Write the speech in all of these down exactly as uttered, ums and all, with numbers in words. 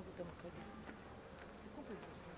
могу там ходить. Купить можно.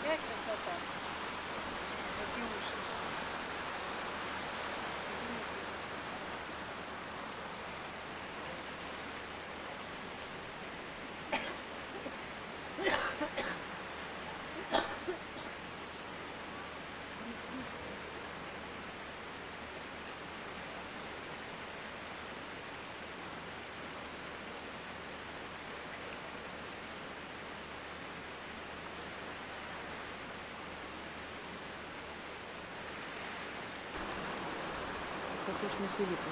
Какая красота. Эти уши. Похож на Филиппа.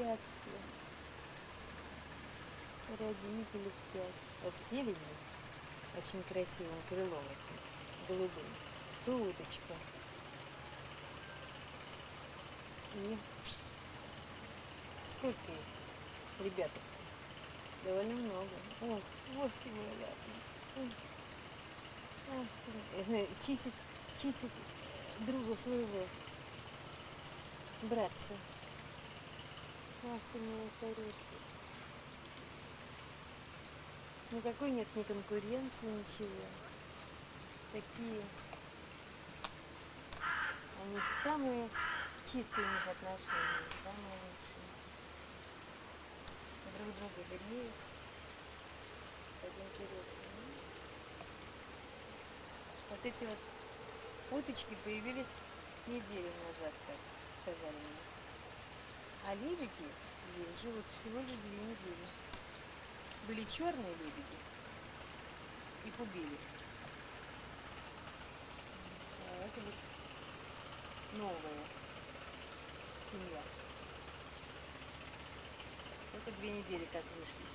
спят все. Родители спят. Вот сели вниз. Очень красивым крылом этим голубым. Ту уточку. И сколько их, ребяток? Довольно много. Ох, ох ты мой ладный. Ах ты. Чистит, чистит друга своего, братца. Ах ты мой хороший. Никакой нет ни конкуренции, ничего. Такие. Они же самые чистые у них отношения, самые лучшие. Друг друга греют. Так интересно. Вот эти вот уточки появились неделю назад, как сказали мне. А лебеди здесь живут всего лишь две недели. Были черные лебеди и пубили. А это вот новая семья. Это две недели как вышли.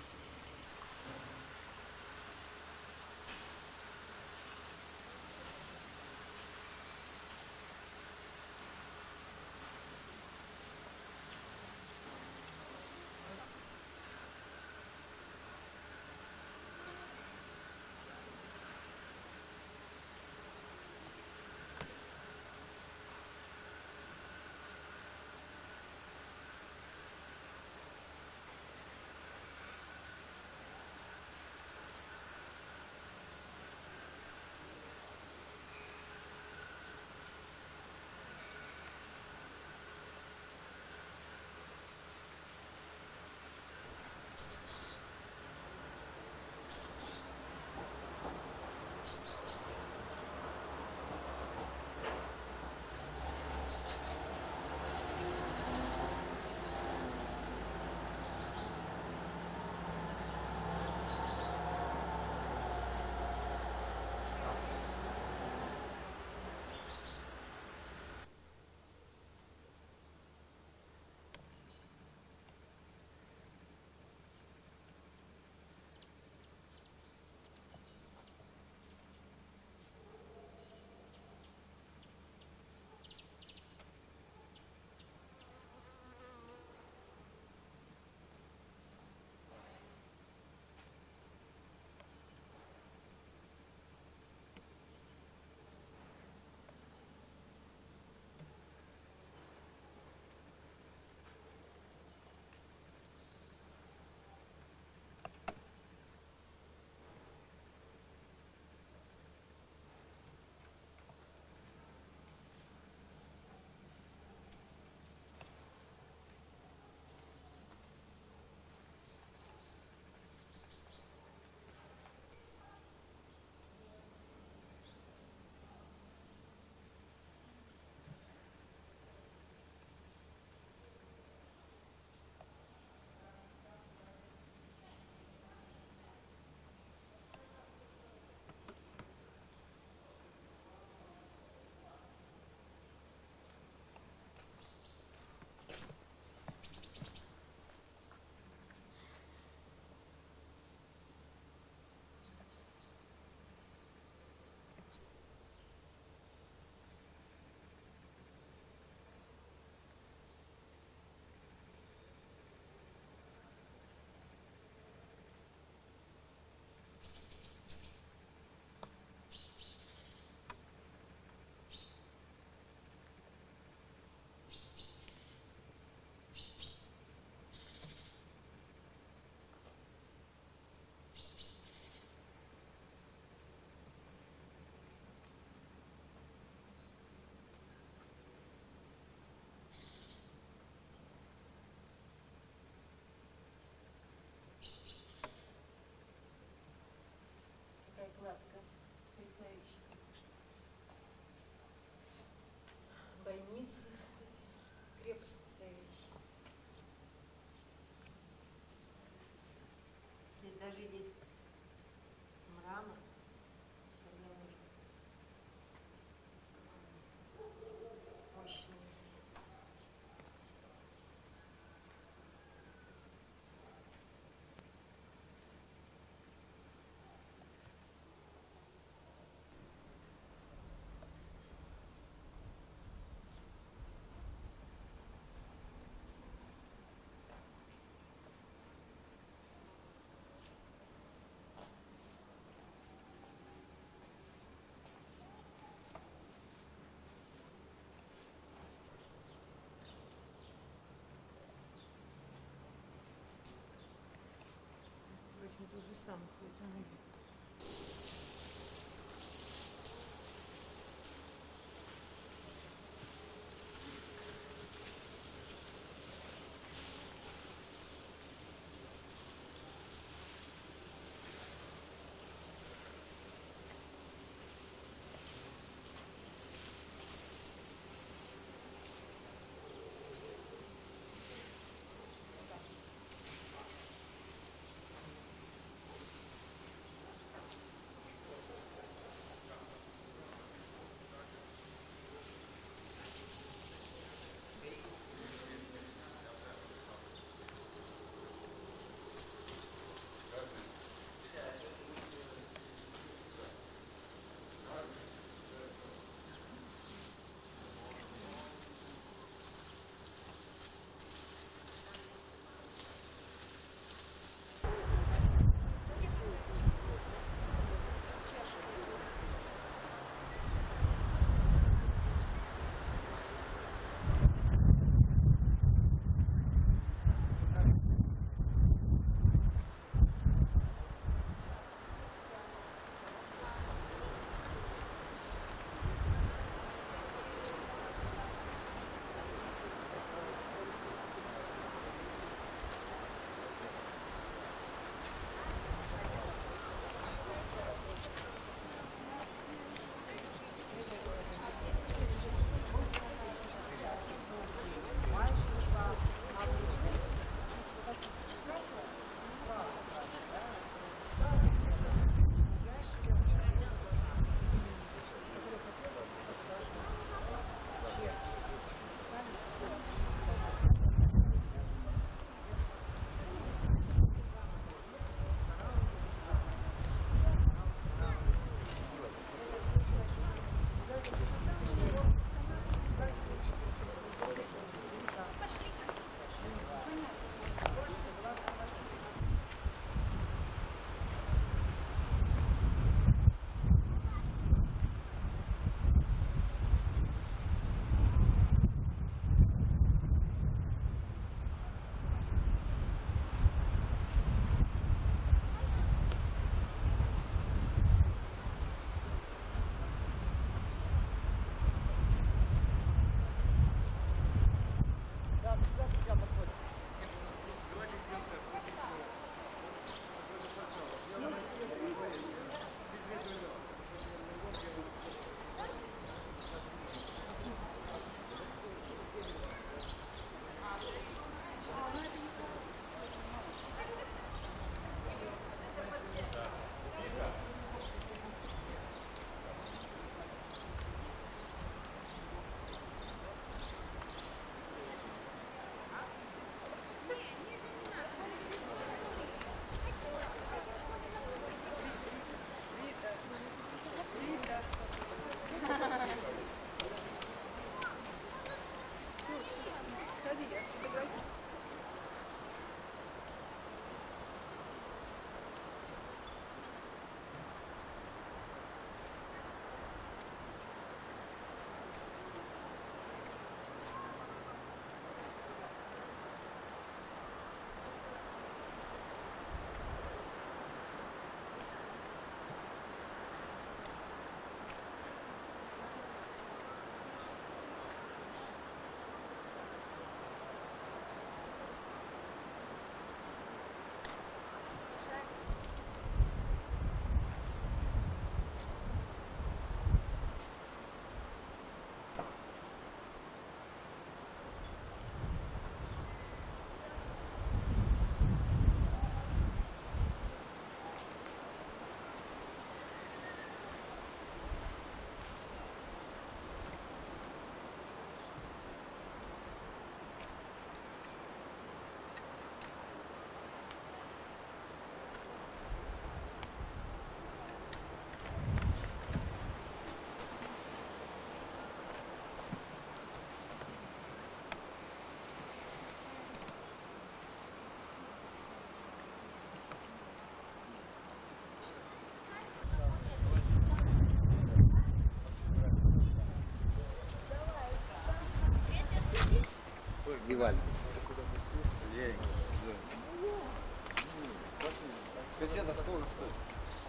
Вивальди. Кассета сколько стоит?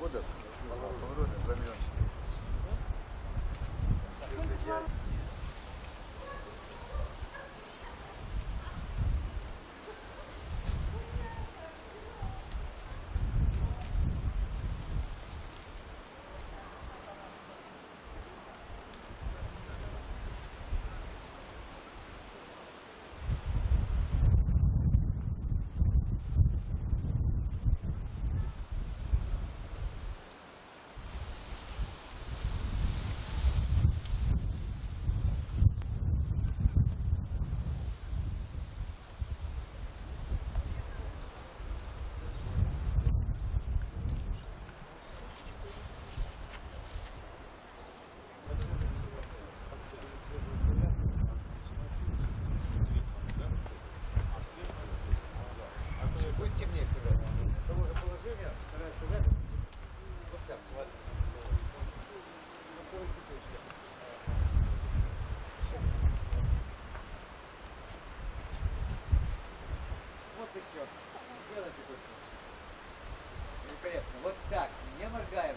Подходов, поворота два миллиона четыреста. Будет темнее, когда с того же положения стараются взять вот так, смотри. Вот и все. Делайте быстро. Великолепно. Вот так. Не моргаем.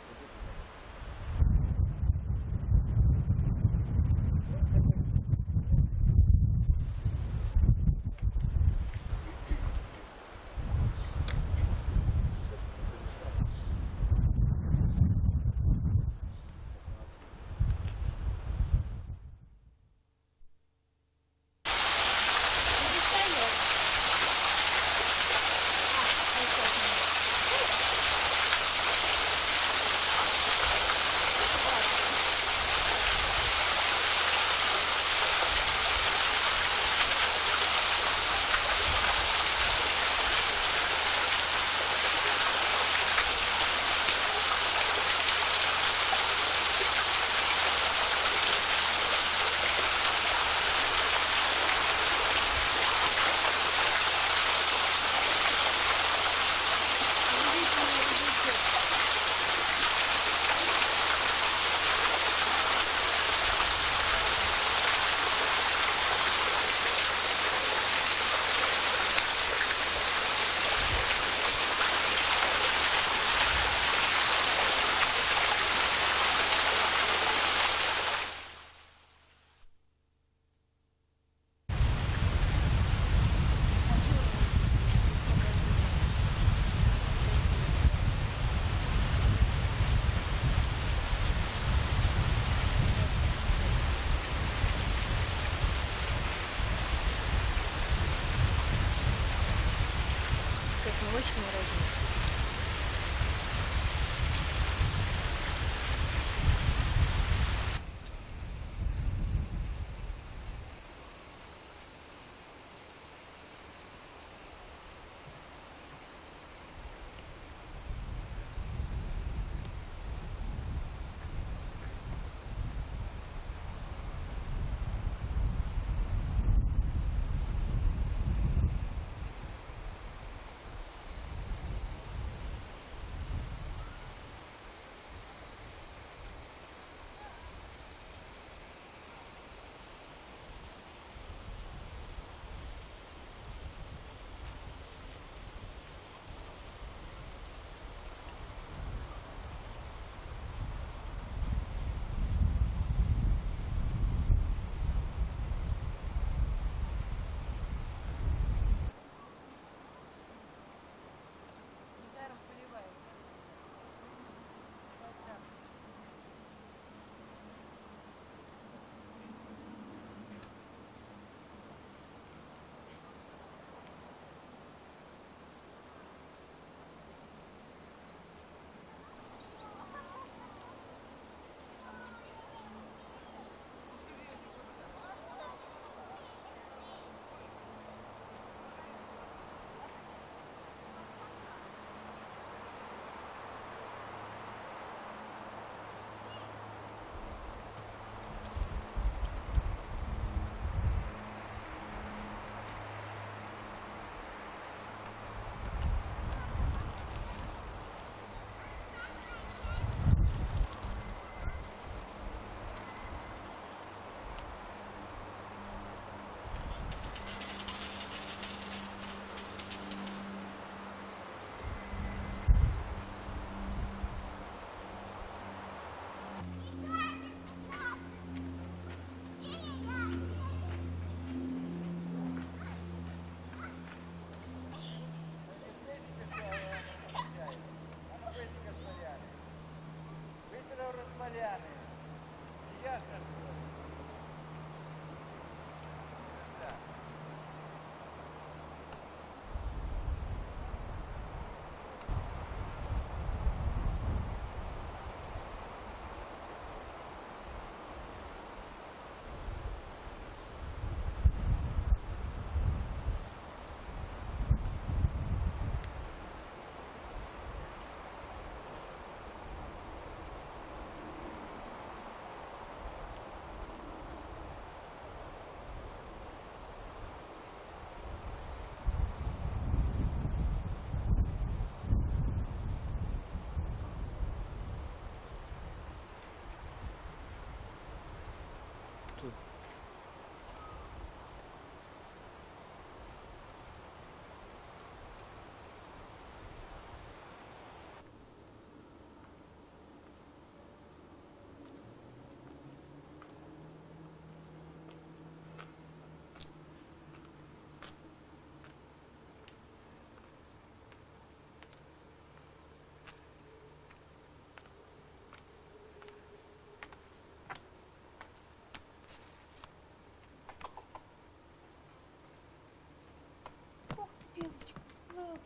Как молочный рожок.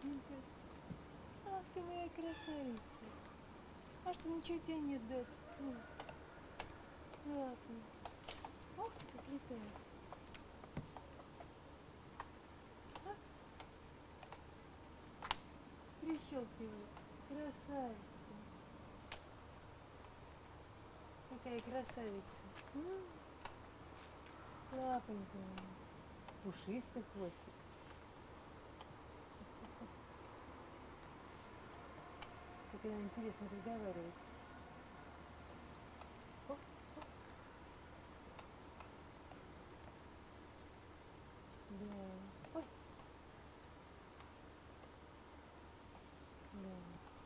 Ну-ка. Ах ты моя красавица. А что, ничего у тебя нет, дочь? Ну, ладно. Ох ты, как летает. А? Прищелкивает. Красавица. Какая красавица. М, Лапонька моя. Пушистый хвостик. Как она интересно разговаривает. Оп, оп. Да. Ой. Да.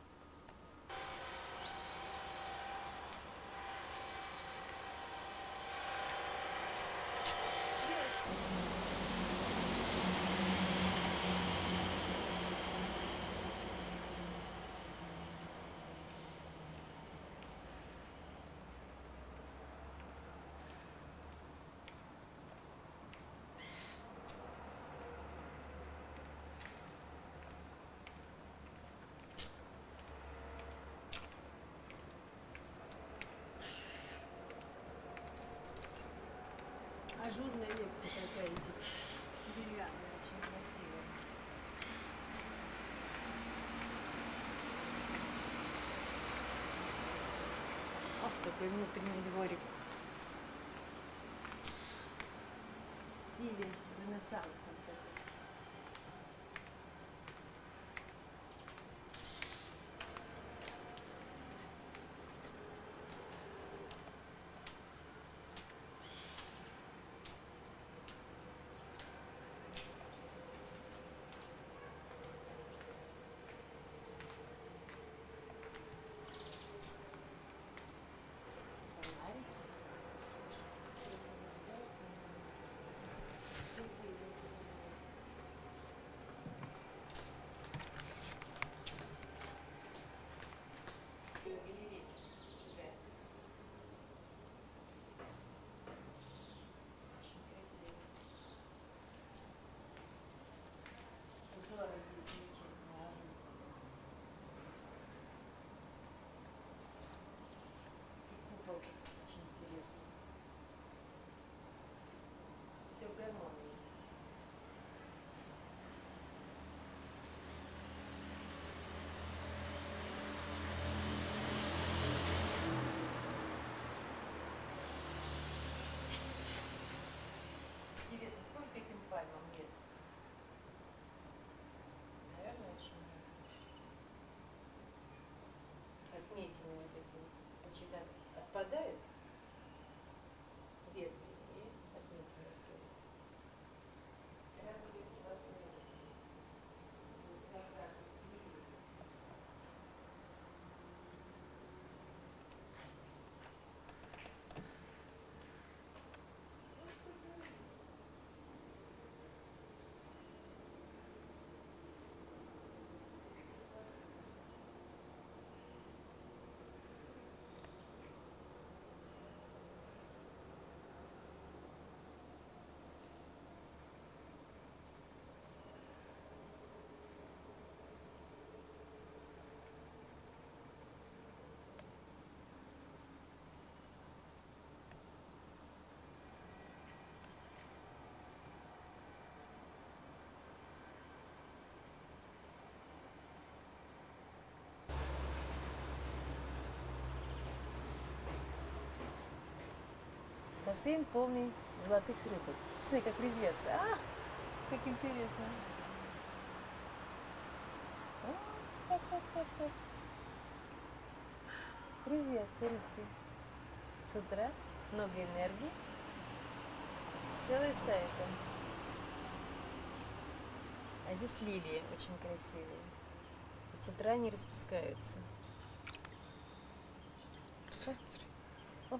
Ажурная лепка такая здесь. Деревянная, очень красивая. Ах, такой внутренний дворик. В стиле ренессанса. Очень интересно. Все в гармонии. Интересно, сколько этим пальмам лет? Наверное, очень много. Отметины вот эти значит, отпадают ветви и отметины остаются. Радуется вас бассейн полный золотых рыбок. Посмотри, как резвятся. А, как интересно. А, ха, ха, ха, ха. Резвятся рыбки. С утра много энергии. Целая стая там. А здесь лилии очень красивые. И с утра они распускаются. О.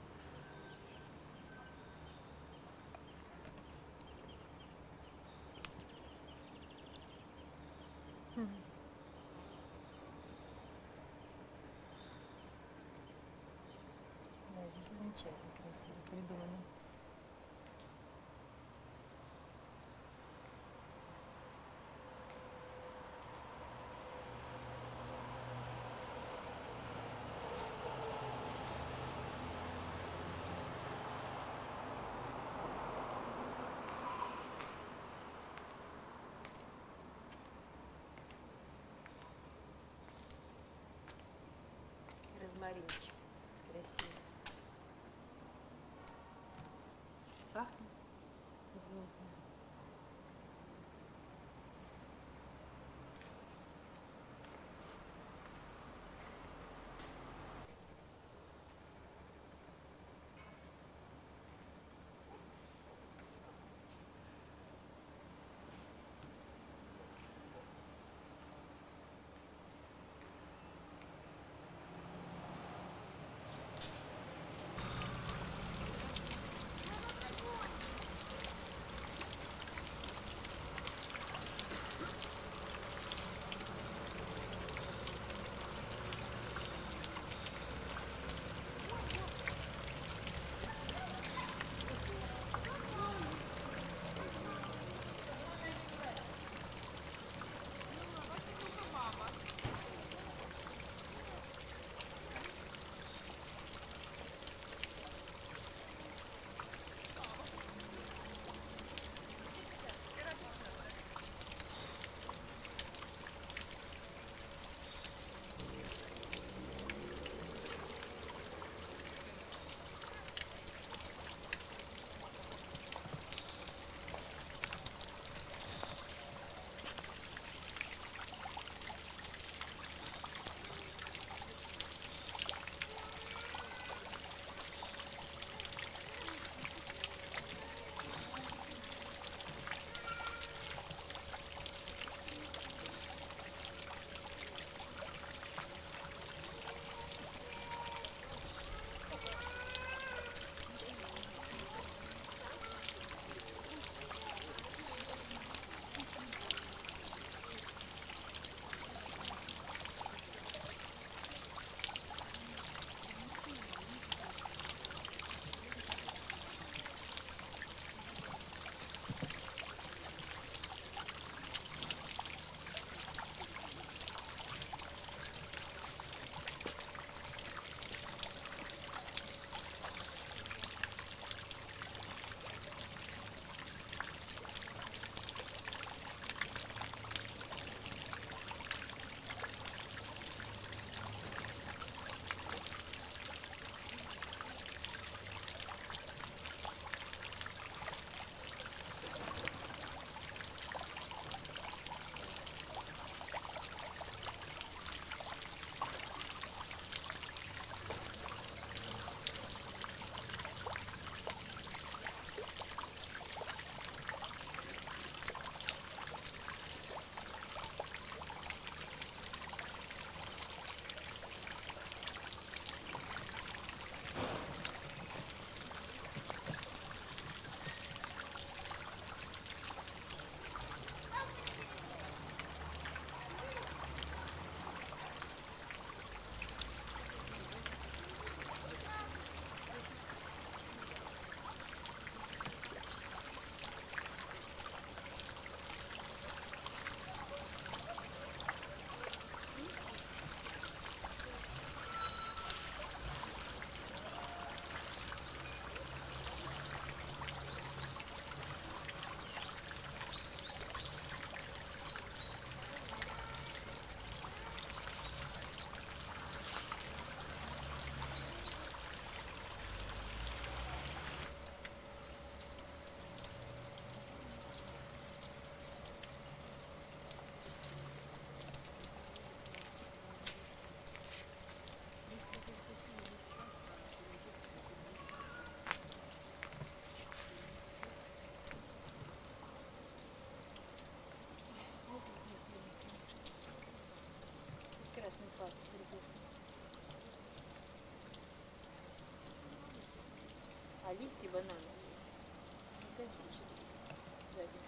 Хм. Да, здесь замечательно красиво придумано. малинчик. Красиво. Пахнет? Звонко. Прекрасный пах, ребята. А листья банана фантастические сзади.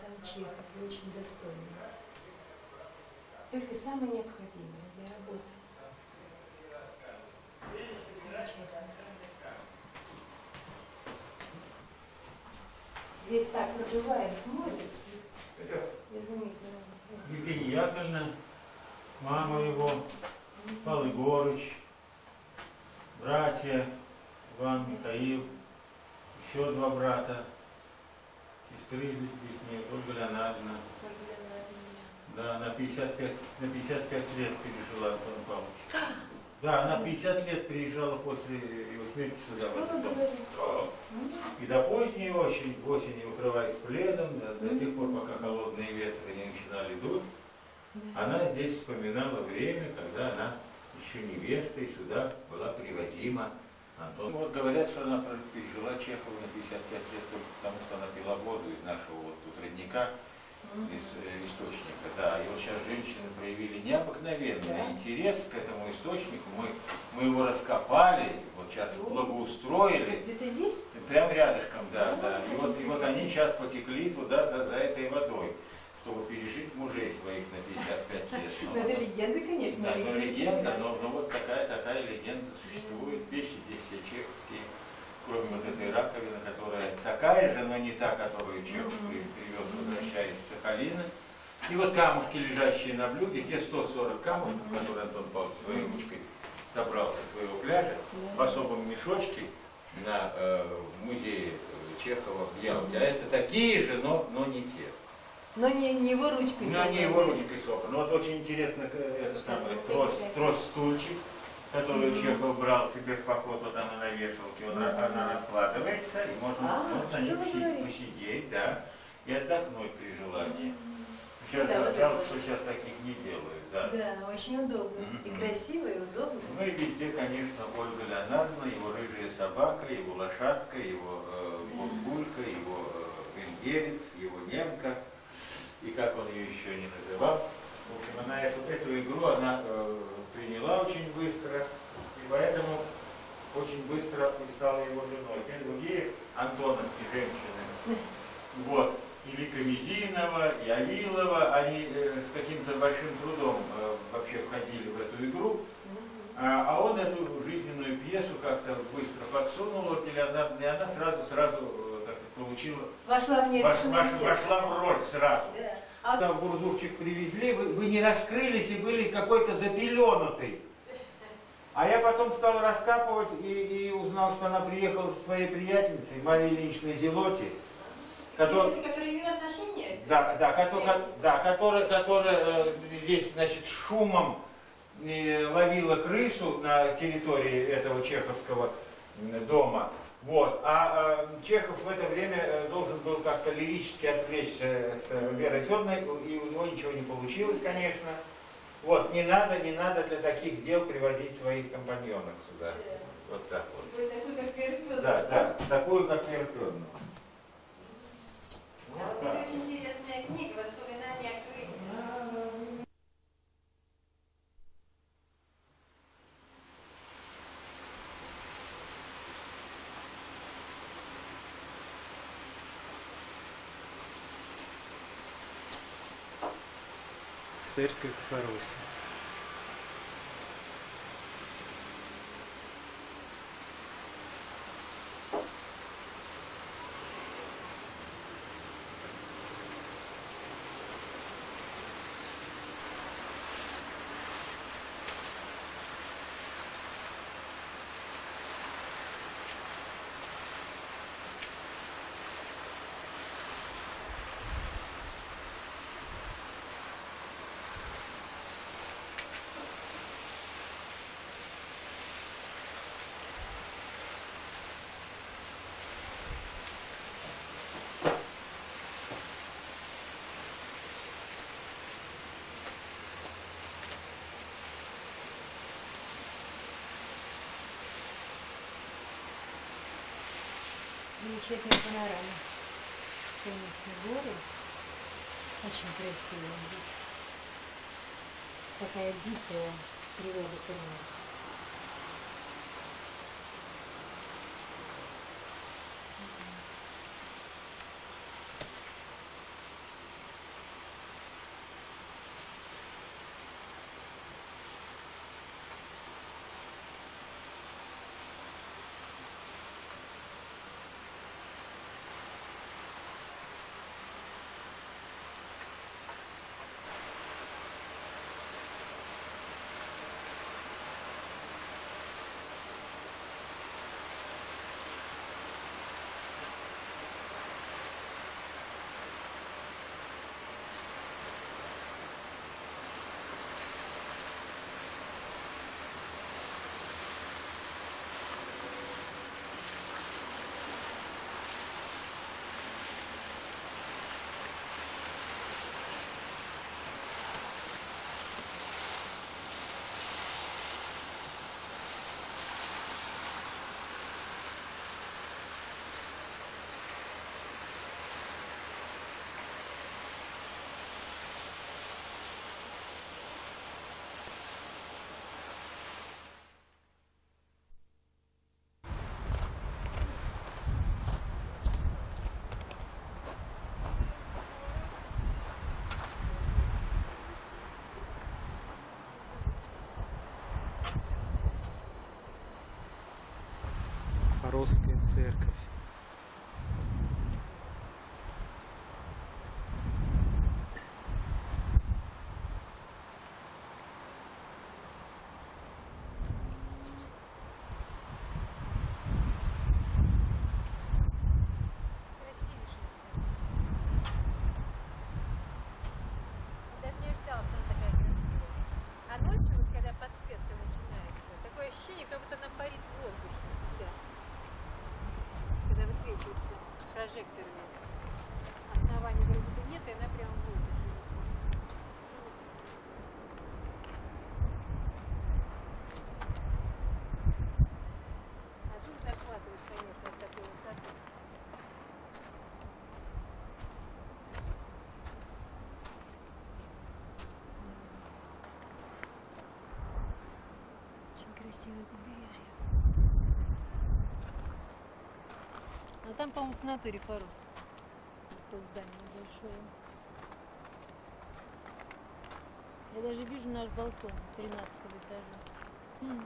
сам Чехов, и очень достойный. Только самое необходимое для работы. Замечательно. Здесь так проживает, смотрит. Я заметила. Евгения Яковлевна, мама его, Павел Егорыч, братья Иван, Михаил, еще два брата, сестры здесь нет, Ольга Леонардовна. Да, на пятьдесят пять, на пятьдесят пять лет пережила Антон Павлович. Да, она пятьдесят лет приезжала после его смерти сюда. В этот дом. И до поздней осени, осени укрываясь пледом, до, до тех пор, пока холодные ветры не начинали дуть, она здесь вспоминала время, когда она еще невестой сюда была привозима. Антон. Вот говорят, что она пережила Чехова на пятьдесят пять лет только потому, что она пила воду из нашего вот тут родника, из э, источника. Да, и вот сейчас женщины проявили необыкновенный да. интерес к этому источнику. Мы, мы его раскопали, вот сейчас благоустроили. Где-то здесь? Прямо рядышком, да, да. И вот, и вот они сейчас потекли туда за, за этой водой, чтобы пережить мужей своих на пятьдесят пять лет. Ну, это легенда, конечно. Да, ну, легенда, но, но вот такая, такая легенда существует. Вещи здесь все чеховские, кроме вот этой раковины, которая такая же, но не та, которую Чехов привез, возвращаясь с Сахалина. И вот камушки, лежащие на блюде, те сто сорок камушков, которые Антон Павлович своей ручкой собрал со своего пляжа, в особом мешочке на э, музее Чехова в Ялте. А это такие же, но, но не те. Но не, не его ручкой собраны. Но не его ручкой собраны. Ну вот очень интересно, это самое, трос, трос-стульчик, который mm-hmm. Чехов брал себе в поход, вот она на вешалке, он, mm-hmm. она раскладывается, и можно, а, можно на ней посидеть, посидеть, да, и отдохнуть при желании. Сейчас да, вот жалко, что сейчас таких не делают, да. Да, очень удобно. Mm-hmm. И красиво, и удобно. Ну и везде, конечно, Ольга Леонардовна, его рыжая собака, его лошадка, его э, гульгулька, его э, венгерец, его немка. И как он ее еще не называл. В общем, она эту, эту игру она э, приняла очень быстро, и поэтому очень быстро и стала его женой. И другие антоновские женщины, вот, или Комединова, и Авилова, они э, с каким-то большим трудом э, вообще входили в эту игру, а, а он эту жизненную пьесу как-то быстро подсунул, и она сразу, сразу получила, вошла, в вош, вош, вошла в роль сразу. Да. А когда бурдурчик привезли, вы, вы не раскрылись и были какой-то запеленутый. А я потом стал раскапывать и, и узнал, что она приехала со своей приятельницей Марией Ильиничной Зелоти. Который, которые имеют отношение? Да, да, которая, да, которая, которая э, здесь, значит, шумом э, ловила крысу на территории этого чеховского э, дома. Вот. А э, Чехов в это время э, должен был как-то лирически отвлечься с э, Верой Федоровной, и у него ничего не получилось, конечно. Вот, не надо, не надо для таких дел привозить своих компаньонов сюда. Да. Вот так вот. Такую, как Вера Федоровна. Да, да, такую, как Вера Федоровна. А вот это очень интересная книга «Воспоминания о Крыме». Церковь Фаруси. Замечательная панорама. Конечно, горы. Очень красиво здесь. Такая дикая природа Крыма. Форосская церковь. Красивейшая церковь. Даже не ожидала, что она такая красивая. А ночью, вот когда подсветка начинается, такое ощущение, как будто она парит в воздухе вся. Когда высвечивается прожекторами. Основания вроде бы нет, и она прямо в воздухе. А тут захватывает, конечно, от такой высоты. Очень красивое побережье. А там, по-моему, санаторий Форос. То здание большое. Я даже вижу наш балкон тринадцатого этажа. М.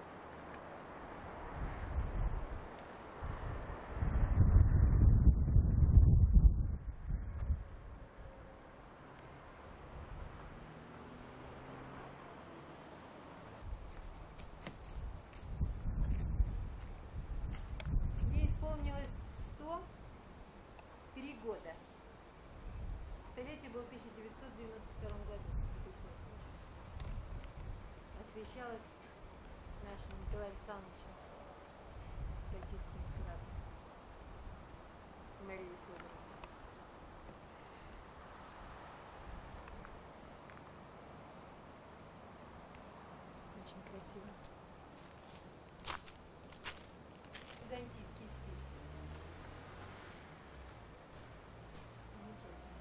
Ей исполнилось сто три года. Столетие было в тысяча девятьсот девяносто втором году. Освещалось нашим Николаем Александровичем, российским императором, Марией Федоровной. Очень красиво. Византийский стиль. Замечательно.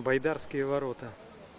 Байдарские ворота.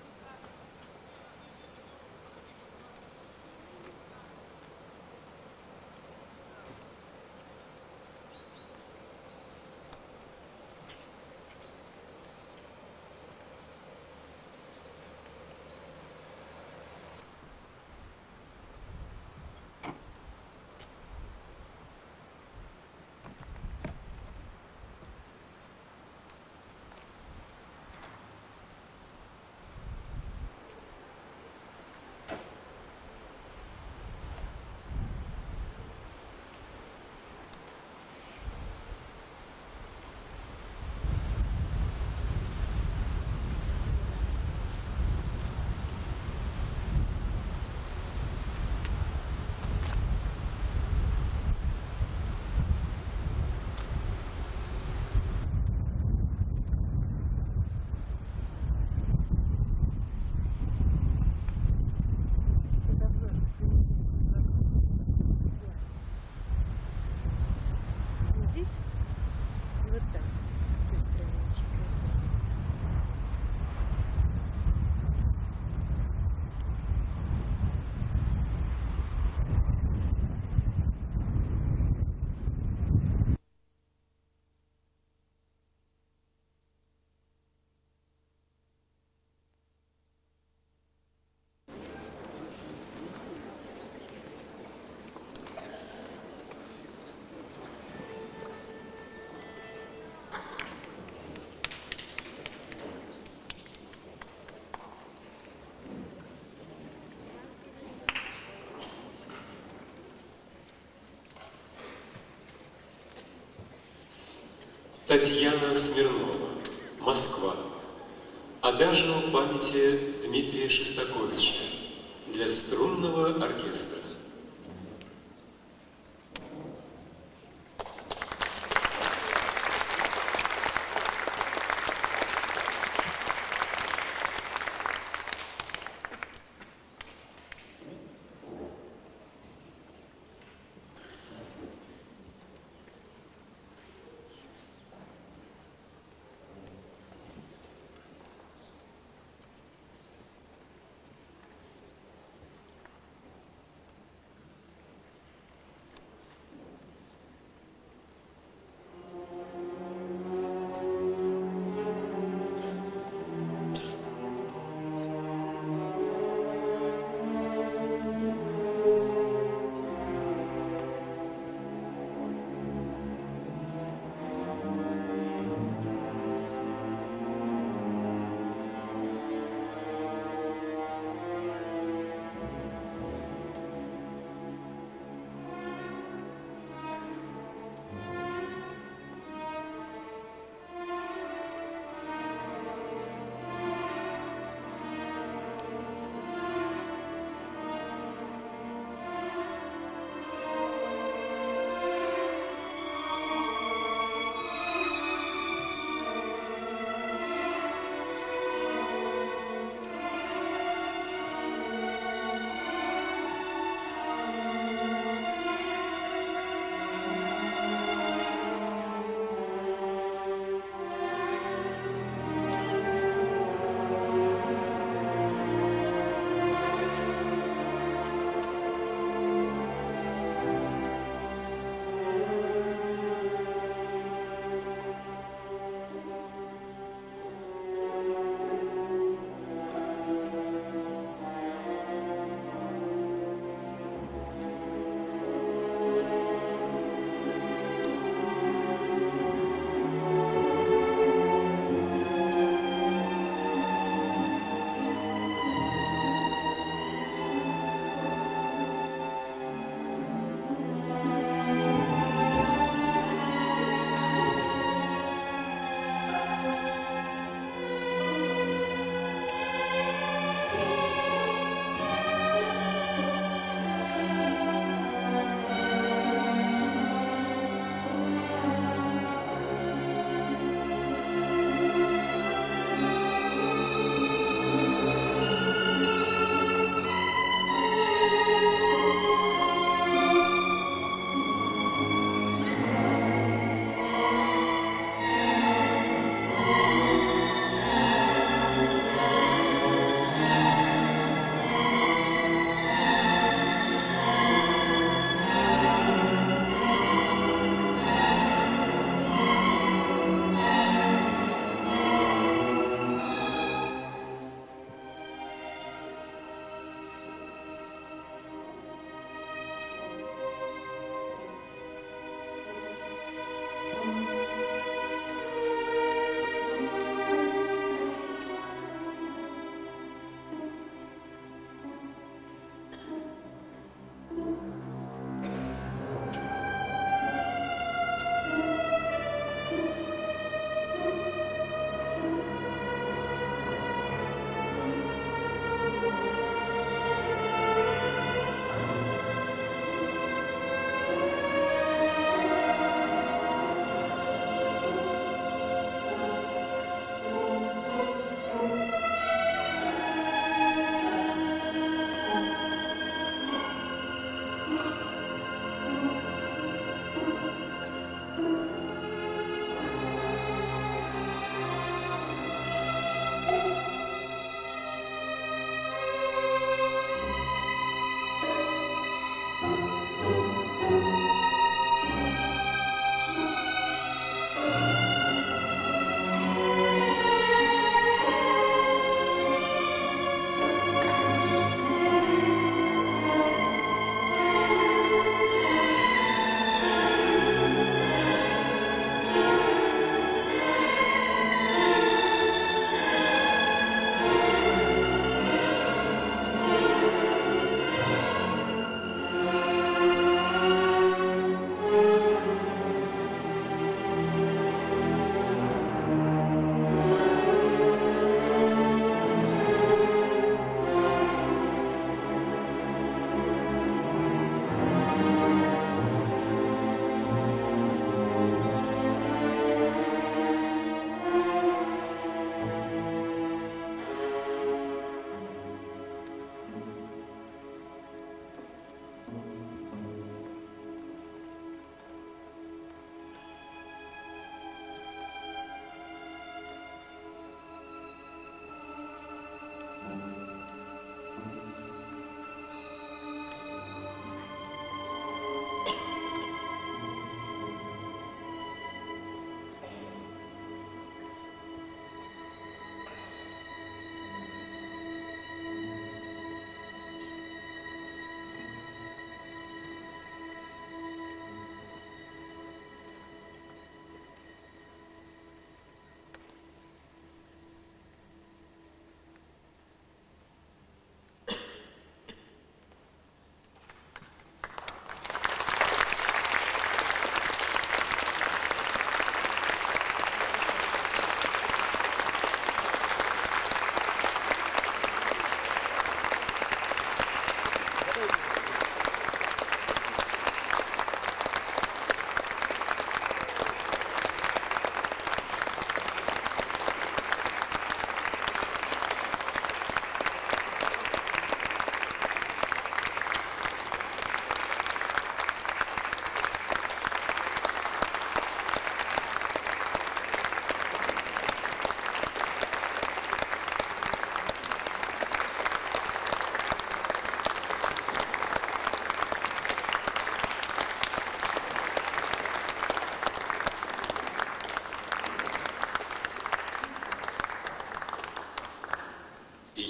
Здесь и вот так. То есть прям очень красиво. Татьяна Смирнова, Москва. Адажио памяти Дмитрия Шостаковича для струнного оркестра.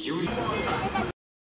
Юрий